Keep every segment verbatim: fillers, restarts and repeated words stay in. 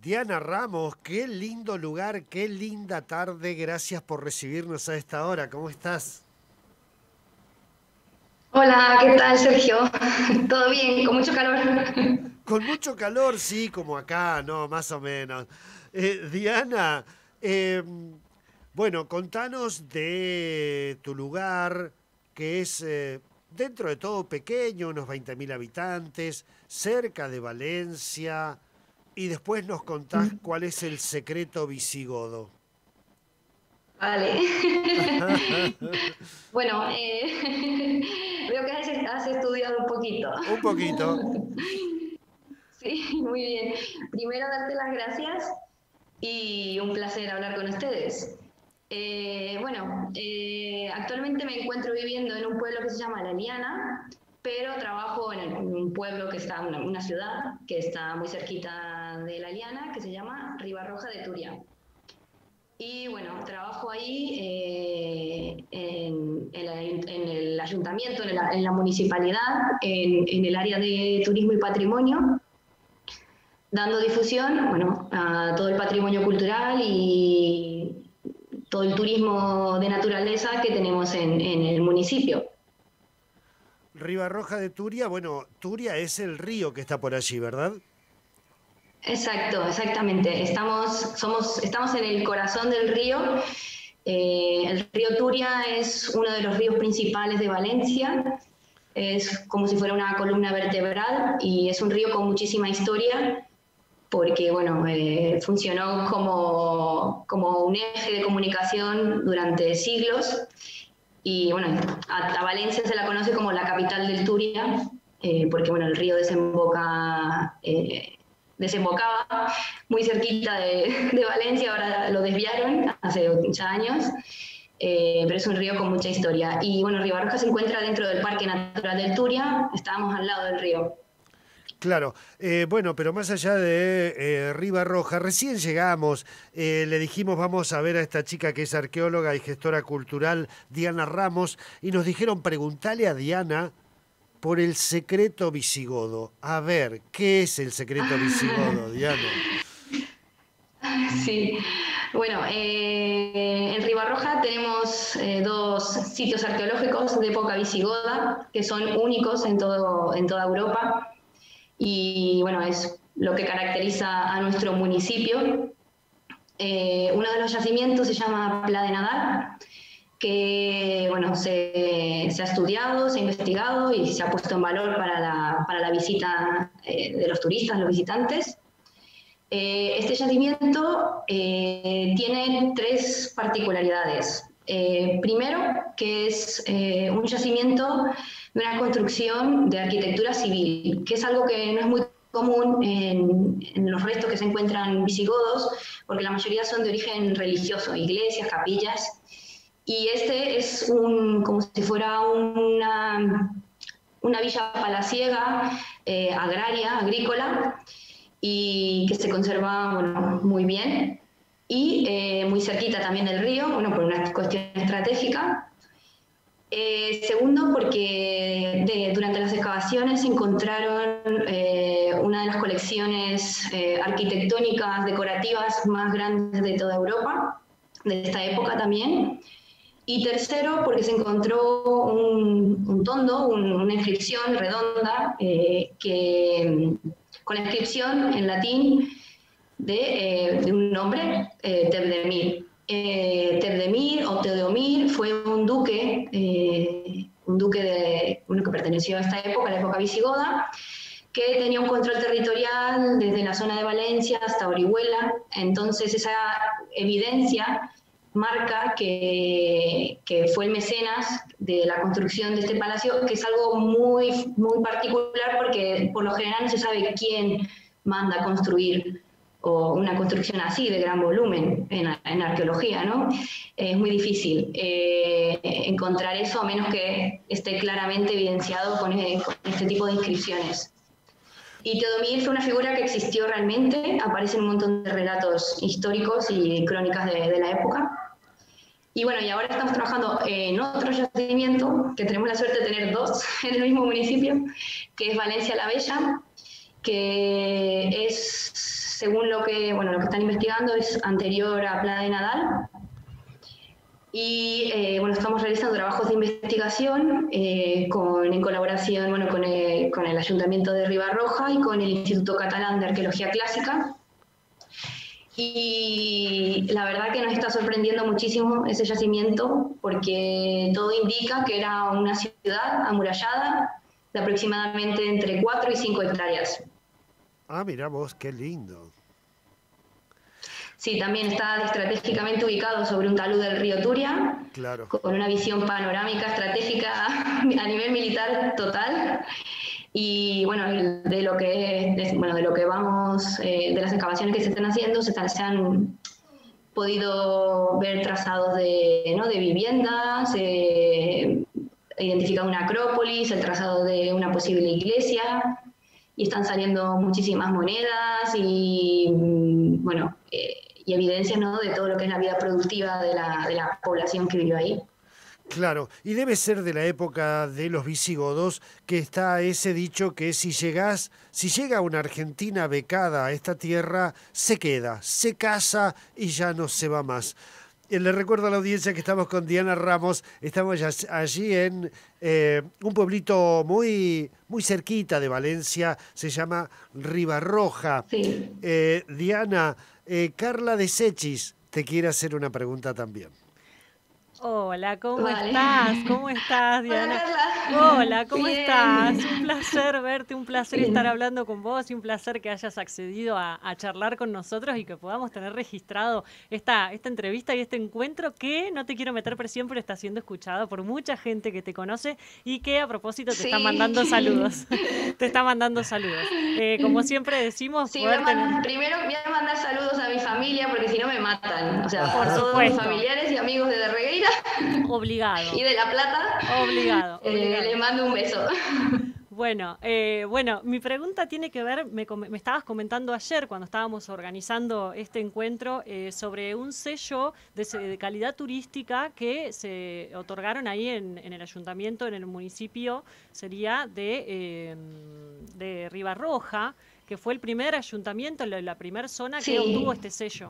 Diana Ramos, qué lindo lugar, qué linda tarde. Gracias por recibirnos a esta hora. ¿Cómo estás? Hola, ¿qué tal, Sergio? ¿Todo bien? Con mucho calor. Con mucho calor, sí, como acá, ¿no? Más o menos. Eh, Diana, eh, bueno, contanos de tu lugar, que es eh, dentro de todo pequeño, unos veinte mil habitantes, cerca de Valencia, y después nos contás cuál es el secreto visigodo. Vale. Bueno, eh, veo que has, has estudiado un poquito. Un poquito. Sí, muy bien. Primero, darte las gracias y un placer hablar con ustedes. Eh, bueno, eh, actualmente me encuentro viviendo en un pueblo que se llama La Liana, pero trabajo en, el- en un pueblo que está, una, una ciudad que está muy cerquita de La Liana, que se llama Ribarroja de Turia. Y bueno, trabajo ahí eh, en, en la- en el ayuntamiento, en la, en la municipalidad, en, en el área de turismo y patrimonio, dando difusión, bueno, a todo el patrimonio cultural y todo el turismo de naturaleza que tenemos en, en el municipio. Ribarroja de Turia, bueno, Turia es el río que está por allí, ¿verdad? Exacto, exactamente. Estamos, somos, estamos en el corazón del río. Eh, el río Turia es uno de los ríos principales de Valencia. Es como si fuera una columna vertebral y es un río con muchísima historia porque bueno, eh, funcionó como, como un eje de comunicación durante siglos y bueno, a, a Valencia se la conoce como la capital del Turia, eh, porque bueno, el río desemboca, eh, desembocaba muy cerquita de, de, Valencia, ahora lo desviaron hace ya años, eh, pero es un río con mucha historia. Y bueno, Ribarroja se encuentra dentro del Parque Natural del Turia, estábamos al lado del río. Claro, eh, bueno, pero más allá de eh, Ribarroja, recién llegamos, eh, le dijimos vamos a ver a esta chica que es arqueóloga y gestora cultural, Diana Ramos, y nos dijeron preguntale a Diana por el secreto visigodo. A ver, ¿qué es el secreto visigodo, Diana? Sí, bueno, eh, en Ribarroja tenemos eh, dos sitios arqueológicos de época visigoda que son únicos en, todo, en toda Europa y bueno, es lo que caracteriza a nuestro municipio. Eh, uno de los yacimientos se llama Pla de Nadal, que bueno, se, se, ha estudiado, se ha investigado y se ha puesto en valor para la, para la visita eh, de los turistas, los visitantes. Eh, este yacimiento eh, tiene tres particularidades. Eh, primero, que es eh, un yacimiento de una construcción de arquitectura civil, que es algo que no es muy común en, en los restos que se encuentran visigodos, porque la mayoría son de origen religioso, iglesias, capillas, y este es un, como si fuera una, una villa palaciega, eh, agraria, agrícola, y que se conserva bueno, muy bien y eh, muy cerquita también del río, bueno, por una cuestión estratégica. Eh, segundo, porque de, durante las excavaciones se encontraron eh, una de las colecciones eh, arquitectónicas decorativas más grandes de toda Europa, de esta época también. Y tercero, porque se encontró un, un tondo, un, una inscripción redonda, eh, que, con la inscripción en latín de, eh, de un nombre, eh, Tebdemir. Eh, Tebdemir o Teodomir fue un duque, eh, un duque de, bueno, que perteneció a esta época, a la época visigoda, que tenía un control territorial desde la zona de Valencia hasta Orihuela. Entonces esa evidencia marca que, que, fue el mecenas de la construcción de este palacio, que es algo muy, muy particular porque por lo general no se sabe quién manda a construir o una construcción así de gran volumen en, en arqueología, ¿no? Es muy difícil eh, encontrar eso a menos que esté claramente evidenciado con, eh, con este tipo de inscripciones. Y Teodomir fue una figura que existió realmente, aparece en un montón de relatos históricos y crónicas de, de la época. Y bueno, y ahora estamos trabajando en otro yacimiento, que tenemos la suerte de tener dos en el mismo municipio, que es Valencia la Bella, que es según lo que, bueno, lo que están investigando, es anterior a Playa de Nadal. Y eh, bueno, estamos realizando trabajos de investigación eh, con, en colaboración bueno, con, el, con el Ayuntamiento de Ribarroja y con el Instituto Catalán de Arqueología Clásica. Y la verdad que nos está sorprendiendo muchísimo ese yacimiento, porque todo indica que era una ciudad amurallada de aproximadamente entre cuatro y cinco hectáreas. Ah, mirá vos, qué lindo. Sí, también está estratégicamente ubicado sobre un talud del río Turia, Claro. con una visión panorámica estratégica a nivel militar total. Y bueno, de lo que, de, bueno, de lo que vamos, eh, de las excavaciones que se están haciendo, se, están, se han podido ver trazados de, ¿no? de viviendas, eh, identificado una acrópolis, el trazado de una posible iglesia, y están saliendo muchísimas monedas y, bueno, eh, y evidencias, ¿no? de todo lo que es la vida productiva de la, de la población que vivió ahí. Claro, y debe ser de la época de los visigodos que está ese dicho que si llegás, si llega una argentina becada a esta tierra, se queda, se casa y ya no se va más. Eh, Le recuerdo a la audiencia que estamos con Diana Ramos, estamos allí en eh, un pueblito muy, muy cerquita de Valencia, se llama Ribarroja. Sí. Eh, Diana, eh, Carla de Sechis te quiere hacer una pregunta también. Hola, ¿cómo Vale. estás? ¿Cómo estás, Diana? Hola, Carla. Hola, ¿cómo Bien. estás? Un placer verte, un placer Bien. estar hablando con vos y un placer que hayas accedido a, a charlar con nosotros y que podamos tener registrado esta, esta entrevista y este encuentro que, no te quiero meter presión, pero está siendo escuchado por mucha gente que te conoce y que a propósito te Sí. está mandando saludos. Te está mandando saludos. Eh, como siempre decimos, Sí, poder voy a man- tener... primero voy a mandar saludos a mi familia porque si no me matan. O sea, Por a todos supuesto. mis familiares y amigos de Derregueira Obligado. y de La Plata. Obligado, Eh, obligado. les mando un beso. Bueno, eh, bueno, mi pregunta tiene que ver, me, com- me estabas comentando ayer cuando estábamos organizando este encuentro eh, sobre un sello de, se- de calidad turística que se otorgaron ahí en, en el ayuntamiento, en el municipio, sería de, eh, de Ribarroja, que fue el primer ayuntamiento, la, la primera zona que Sí. obtuvo este sello.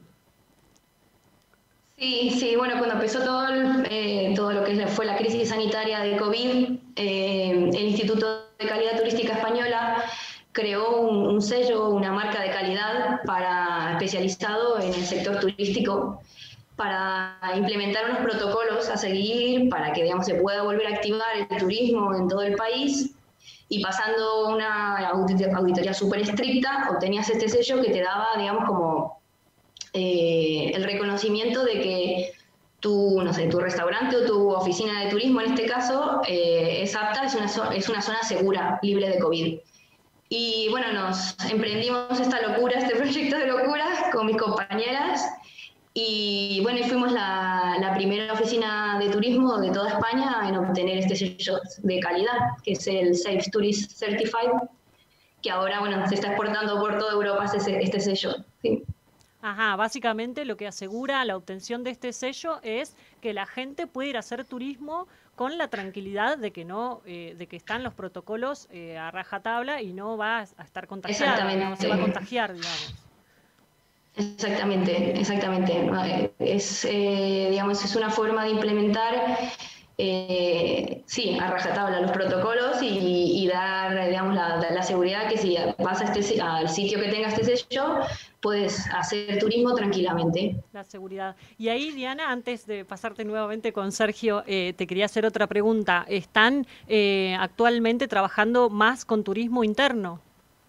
Sí, sí, bueno, cuando empezó todo, el- eh, todo lo que es la- fue la crisis sanitaria de COVID, eh, el Instituto de Calidad Turística Española creó un, un sello, una marca de calidad para, especializado en el sector turístico, para implementar unos protocolos a seguir para que, digamos, se pueda volver a activar el turismo en todo el país. Y pasando una audit- auditoría súper estricta, obtenías este sello que te daba, digamos, como eh, el reconocimiento de que tu, no sé, tu restaurante o tu oficina de turismo, en este caso, eh, es apta, es una, zo- es una zona segura, libre de COVID. Y bueno, nos emprendimos esta locura, este proyecto de locura con mis compañeras. Y bueno, y fuimos la, la primera oficina de turismo de toda España en obtener este sello de calidad, que es el Safe Tourist Certified, que ahora, bueno, se está exportando por toda Europa este, este sello. Sí. Ajá, básicamente lo que asegura la obtención de este sello es que la gente puede ir a hacer turismo con la tranquilidad de que no, eh, de que están los protocolos eh, a rajatabla y no va a estar contagiada, Exactamente. no se va a contagiar, digamos. Exactamente, exactamente. Es, eh, digamos, es una forma de implementar, eh, sí, a rajatabla los protocolos y, y dar, digamos, la, la seguridad que si vas a este, al sitio que tenga este sello, puedes hacer turismo tranquilamente. La seguridad. Y ahí, Diana, antes de pasarte nuevamente con Sergio, eh, te quería hacer otra pregunta. ¿Están eh, actualmente trabajando más con turismo interno?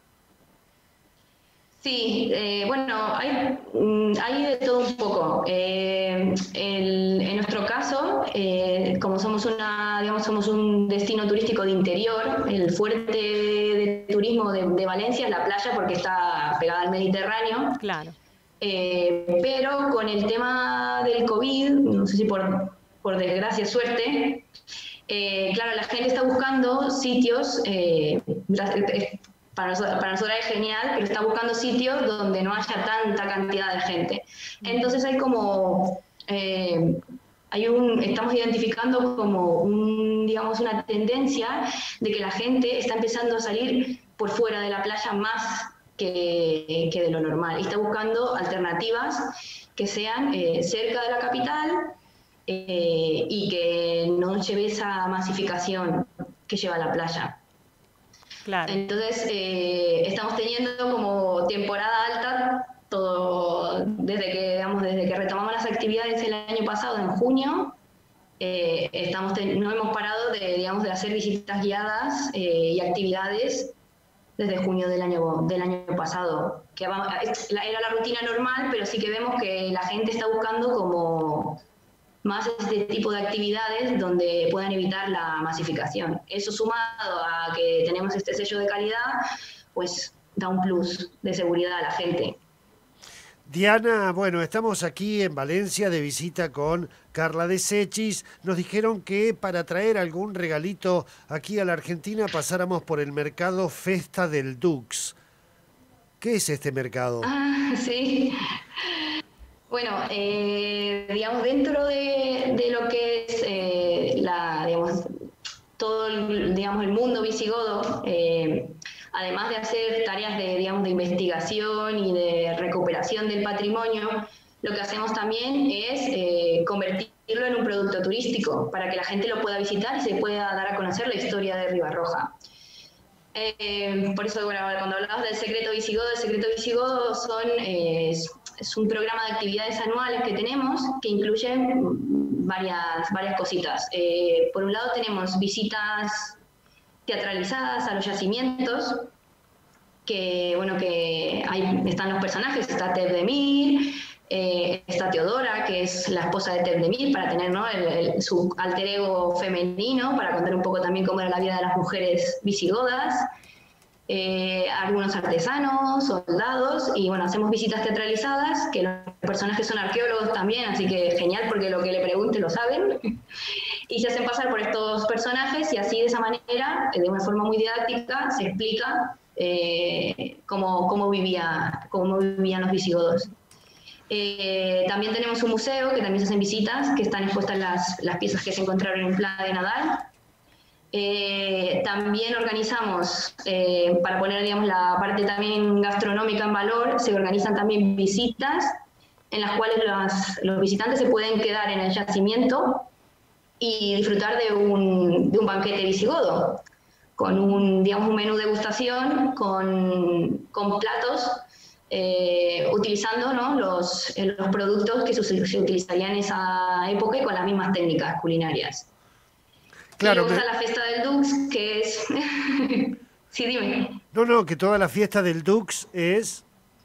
Sí, eh, bueno, hay, mm, hay de todo un poco. Eh, el- en nuestro caso, eh, como somos una, digamos, somos un destino turístico de interior, el fuerte de turismo de, de Valencia es la playa porque está pegada al Mediterráneo. Claro. Eh, pero con el tema del COVID, no sé si por, por desgracia, suerte, eh, claro, la gente está buscando sitios, eh, para nosotros, para nosotros es genial, pero está buscando sitios donde no haya tanta cantidad de gente. Entonces hay como, eh, hay un, estamos identificando como un, digamos, una tendencia de que la gente está empezando a salir por fuera de la playa más que, que de lo normal. Y está buscando alternativas que sean eh, cerca de la capital eh, y que no lleve esa masificación que lleva a la playa. Claro. Entonces, eh, estamos teniendo como temporada alta todo desde que, digamos, desde que retomamos las actividades el año pasado, en junio. Eh, estamos no hemos parado de, digamos, de hacer visitas guiadas eh, y actividades desde junio del año, del año pasado. Que era la rutina normal, pero sí que vemos que la gente está buscando como más este tipo de actividades donde puedan evitar la masificación. Eso sumado a que tenemos este sello de calidad, pues da un plus de seguridad a la gente. Diana, bueno, estamos aquí en Valencia de visita con Carla de Sechis. Nos dijeron que para traer algún regalito aquí a la Argentina pasáramos por el mercado Festa del Dux. ¿Qué es este mercado? Ah, sí. Bueno, eh, digamos, dentro de, de lo que es eh, la, digamos, todo el, digamos, el mundo visigodo, eh, además de hacer tareas de, digamos, de investigación y de recuperación del patrimonio, lo que hacemos también es eh, convertirlo en un producto turístico para que la gente lo pueda visitar y se pueda dar a conocer la historia de Ribarroja. Eh, por eso, bueno, cuando hablabas del Secreto Visigodo, el Secreto Visigodo son, eh, es, es un programa de actividades anuales que tenemos que incluyen varias, varias cositas. Eh, por un lado tenemos visitas teatralizadas a los yacimientos, que, bueno, que ahí están los personajes, está Tebdemir, eh, está Teodora, que es la esposa de Tebdemir, para tener, ¿no?, el, el, su alter ego femenino, para contar un poco también cómo era la vida de las mujeres visigodas, eh, algunos artesanos, soldados, y bueno, hacemos visitas teatralizadas, que los personajes son arqueólogos también, así que genial, porque lo que le pregunte lo saben, y se hacen pasar por estos personajes, y así de esa manera, de una forma muy didáctica, se explica eh, cómo, cómo, vivía, cómo vivían los visigodos. Eh, también tenemos un museo que también se hacen visitas, que están expuestas las, las piezas que se encontraron en Playa de Nadal. Eh, también organizamos, eh, para poner, digamos, la parte también gastronómica en valor, se organizan también visitas en las cuales los, los visitantes se pueden quedar en el yacimiento y disfrutar de un, de un banquete visigodo, con un, digamos, un menú degustación con, con platos, Eh, utilizando, ¿no?, los, los productos que se, se utilizarían en esa época y con las mismas técnicas culinarias. Claro, y luego me... está la fiesta del Dux, que es... sí, dime. No, no, que toda la fiesta del Dux es...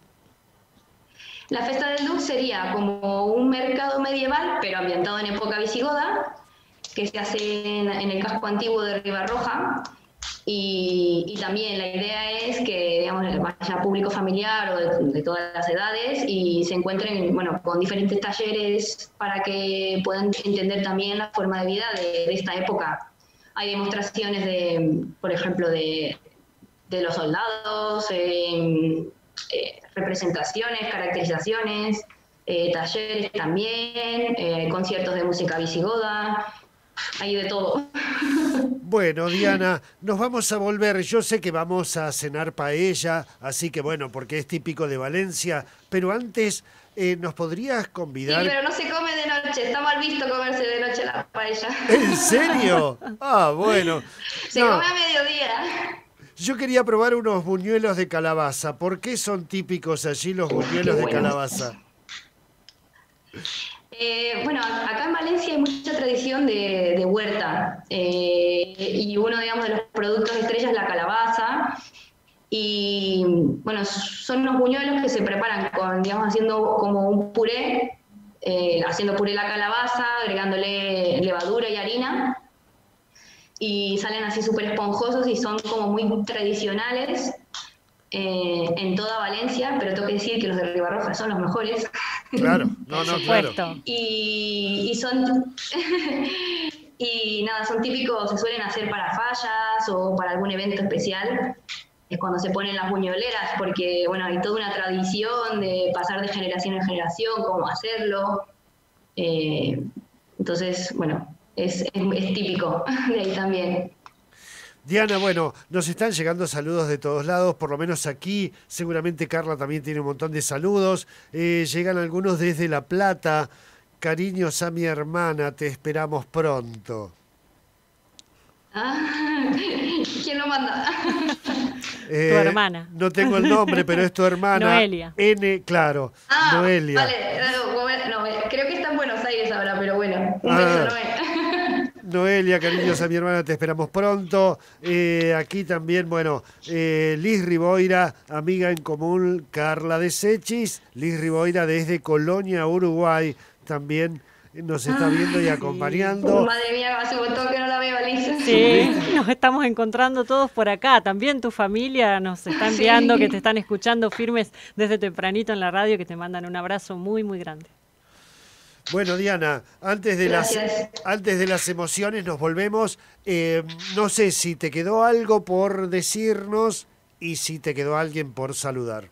La fiesta del Dux sería como un mercado medieval, pero ambientado en época visigoda, que se hace en, en el casco antiguo de Ribarroja. Y, y también la idea es que, digamos, vaya público familiar o de, de todas las edades y se encuentren, bueno, con diferentes talleres para que puedan entender también la forma de vida de, de esta época. Hay demostraciones de, por ejemplo, de, de los soldados, eh, eh, representaciones, caracterizaciones, eh, talleres también, eh, conciertos de música visigoda, hay de todo. Bueno, Diana, nos vamos a volver. Yo sé que vamos a cenar paella, así que bueno, porque es típico de Valencia, pero antes eh, nos podrías convidar... Sí, pero no se come de noche, está mal visto comerse de noche la paella. ¿En serio? Ah, bueno. Se no. come a mediodía. Yo quería probar unos buñuelos de calabaza. ¿Por qué son típicos allí los buñuelos bueno. de calabaza? Eh, bueno, acá en Valencia hay mucha tradición de, de huerta eh, y uno, digamos, de los productos estrella es la calabaza y, bueno, son unos buñuelos que se preparan con, digamos, haciendo como un puré, eh, haciendo puré la calabaza, agregándole levadura y harina y salen así súper esponjosos y son como muy tradicionales eh, en toda Valencia, pero tengo que decir que los de Ribarroja son los mejores. Claro, no, no, claro. Y, y son y nada, son típicos, se suelen hacer para fallas o para algún evento especial. Es cuando se ponen las buñueleras, porque bueno, hay toda una tradición de pasar de generación en generación, cómo hacerlo. Eh, entonces, bueno, es, es, es típico de ahí también. Diana, bueno, nos están llegando saludos de todos lados, por lo menos aquí. Seguramente Carla también tiene un montón de saludos. Eh, llegan algunos desde La Plata. Cariños a mi hermana, te esperamos pronto. Ah, ¿quién lo manda? Eh, Tu hermana. No tengo el nombre, pero es tu hermana. Noelia. N, claro. Ah, Noelia. vale. No, no, creo que está en Buenos Aires ahora, pero bueno. Un Ah. beso, Noé. Noelia, cariños a mi hermana, te esperamos pronto. Eh, aquí también, bueno, eh, Liz Riboira, amiga en común, Carla de Sechis. Liz Riboira desde Colonia, Uruguay, también nos está viendo y acompañando. Madre mía, hace un montón que no la veo, Alicia. Sí, nos estamos encontrando todos por acá. También tu familia nos está enviando, Sí. que te están escuchando firmes desde tempranito en la radio, que te mandan un abrazo muy, muy grande. Bueno, Diana, antes de, las, Gracias. antes de las emociones nos volvemos. Eh, no sé si te quedó algo por decirnos y si te quedó alguien por saludar.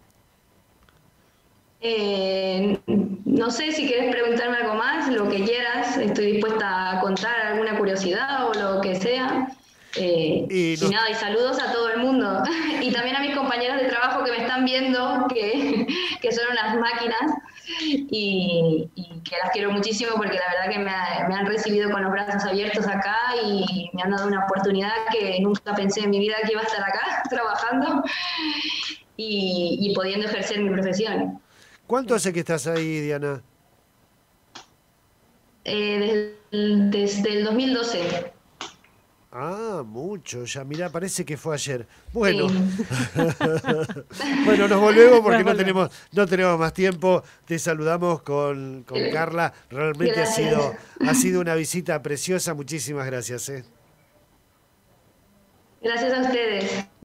Eh, no sé si quieres preguntarme algo más, lo que quieras. Estoy dispuesta a contar alguna curiosidad o lo que sea. Eh, Y y, nos- nada, y saludos a todo el mundo. Y también a mis compañeros de trabajo que me están viendo, que, que son unas máquinas. Y, y que las quiero muchísimo porque la verdad que me, ha- me han recibido con los brazos abiertos acá y me han dado una oportunidad que nunca pensé en mi vida que iba a estar acá trabajando y, y pudiendo ejercer mi profesión. ¿Cuánto hace que estás ahí, Diana? Eh, desde, el- desde el dos mil doce. Ah, mucho, ya mirá, parece que fue ayer. Bueno, Sí. bueno, nos volvemos porque Nos no tenemos, no tenemos más tiempo. Te saludamos con, con Carla. Realmente ha Gracias. sido, ha sido una visita preciosa. Muchísimas gracias. ¿eh? Gracias a ustedes.